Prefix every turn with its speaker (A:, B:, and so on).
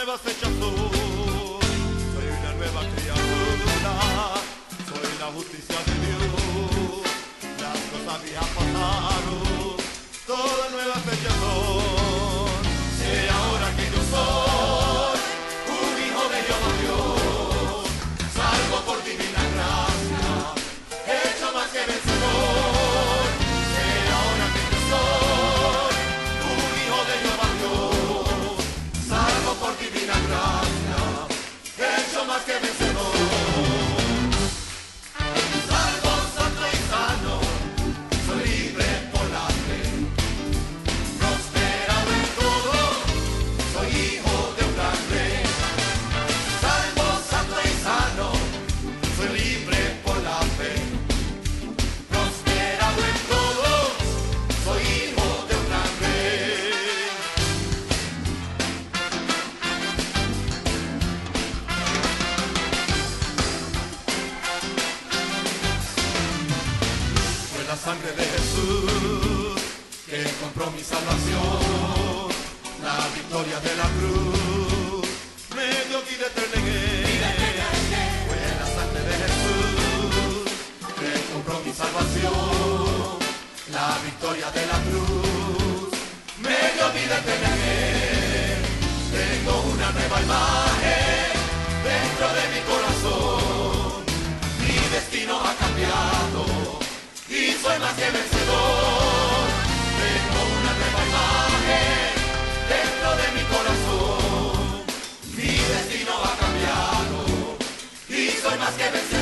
A: nuevas fechas soy una nueva criatura, soy la justicia de Dios, las cosas viejas pasaron, todas nuevas fechas son. Sé ahora que yo soy un hijo de Jehová Dios, salvo por divina gracia, hecho más que vencedor. Sé ahora que yo soy un hijo de Jehová Dios, salvo por divina gracia, hecho más que vencedor. Salvo, santo y sano, soy libre por la fe, prosperado en todo, soy hijo de un gran rey. Salvo, santo y sano, soy libre por la fe, prosperado en todo, soy hijo de un gran rey. Fue la sangre de Jesús que compró mi salvación, la victoria de la cruz me dio vida eterna. Fue la sangre de Jesús que compró mi salvación, la victoria de la cruz me dio vida eterna. Tengo una nueva imagen dentro de mi corazón, mi destino ha cambiado y soy más que vencedor. Tengo una nueva imagen dentro de mi corazón, mi destino ha cambiado y soy más que vencedor.